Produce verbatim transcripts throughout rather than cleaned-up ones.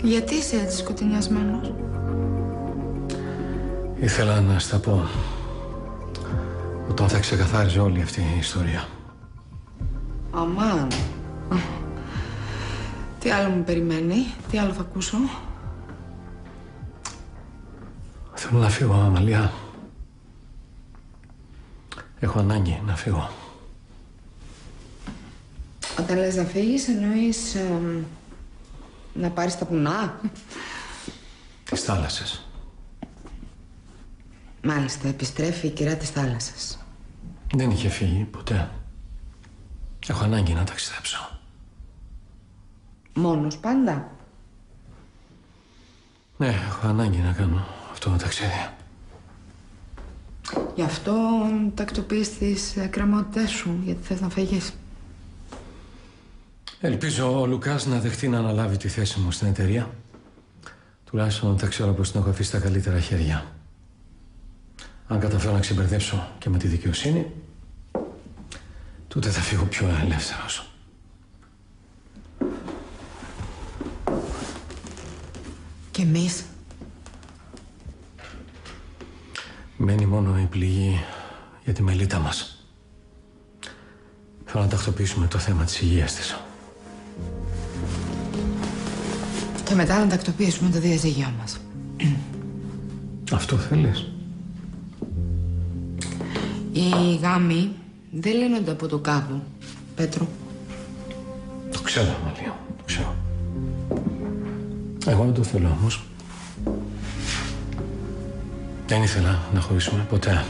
Γιατί είσαι έτσι σκοτεινιασμένος? Ήθελα να στα πω όταν θα ξεκαθάριζε όλη αυτή η ιστορία. Αμάν. Τι άλλο μου περιμένει, τι άλλο θα ακούσω? Θέλω να φύγω, Αμαλία. Έχω ανάγκη να φύγω. Όταν λες να φύγεις, εννοείς ε, να πάρεις τα πουνά? Τις θάλασσες. Μάλιστα, επιστρέφει η κυρά της θάλασσας. Δεν είχε φύγει ποτέ. Έχω ανάγκη να ταξιδέψω. Μόνος πάντα? Ναι, έχω ανάγκη να κάνω αυτό το ταξίδι. Γι' αυτό τακτοποιείς τις εκκρεμότητές σου, γιατί θες να φύγεις. Ελπίζω ο Λουκάς να δεχτεί να αναλάβει τη θέση μου στην εταιρεία. Τουλάχιστον θα ξέρω πως την έχω αφήσει στα καλύτερα χέρια. Αν καταφέρω να ξεμπερδέψω και με τη δικαιοσύνη, τότε θα φύγω πιο ελεύθερος. Και εμείς? Μένει μόνο η πληγή για τη Μελίτα μας. Θέλω να τακτοποιήσουμε το θέμα της υγείας της. Και μετά να τακτοποιήσουμε το διαζύγιο μας. Αυτό θέλεις? Οι γάμοι δεν λύνονται από το κάπου, Πέτρο. Το ξέρω, Αμαλία, το ξέρω. Εγώ δεν το θέλω όμως. Δεν ήθελα να χωρίσουμε ποτέ.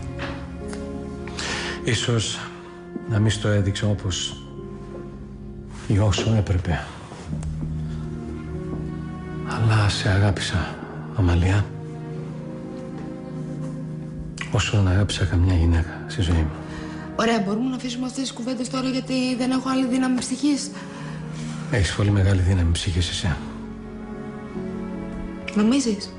Ίσως να μην στο έδειξα όπως ή όσο έπρεπε. Αλλά σε αγάπησα, Αμαλία. Όσο να αγάπησα καμιά γυναίκα στη ζωή μου. Ωραία, μπορούμε να αφήσουμε αυτές τις κουβέντες τώρα, γιατί δεν έχω άλλη δύναμη ψυχής. Έχεις πολύ μεγάλη δύναμη ψυχής εσύ. Νομίζεις?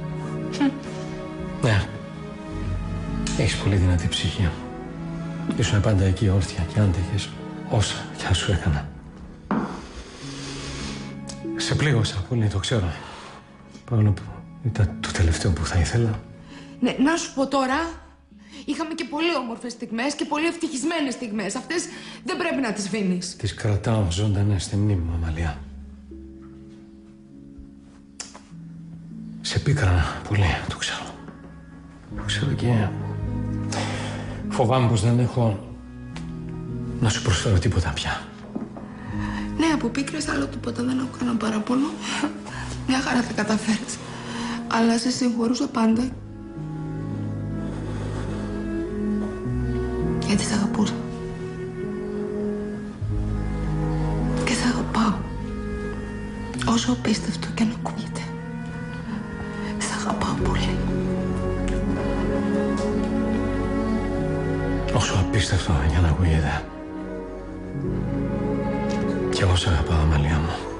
Ναι. Έχεις πολύ δυνατή ψυχή. Ήσουν πάντα εκεί όρθια και άντεχες όσα κι αν σου έκανα. Σε πλήγωσα πολύ, το ξέρω. Παρόλο που ήταν το τελευταίο που θα ήθελα. Ναι, να σου πω τώρα, είχαμε και πολύ όμορφες στιγμές και πολύ ευτυχισμένες στιγμές. Αυτές δεν πρέπει να τις σβήνεις. Τις κρατάω ζωντανές στη μνήμη μου, Αμαλία. Σε πίκρανα πολύ, το ξέρω. Το ξέρω και φοβάμαι πως δεν έχω να σου προσφέρω τίποτα πια. Ναι, από πίκρες άλλο τίποτα, δεν έχω κανένα παράπονο. Μια χαρά θα καταφέρεις. Αλλά σε συγχωρούσα πάντα. Γιατί σε αγαπούσα. Και σε αγαπάω. Όσο απίστευτο και να ακούγεται. Σε αγαπάω πολύ. Όσο απίστευτο για να ακούγεται. Κι εγώ σε αγαπάω, Αμαλία μου.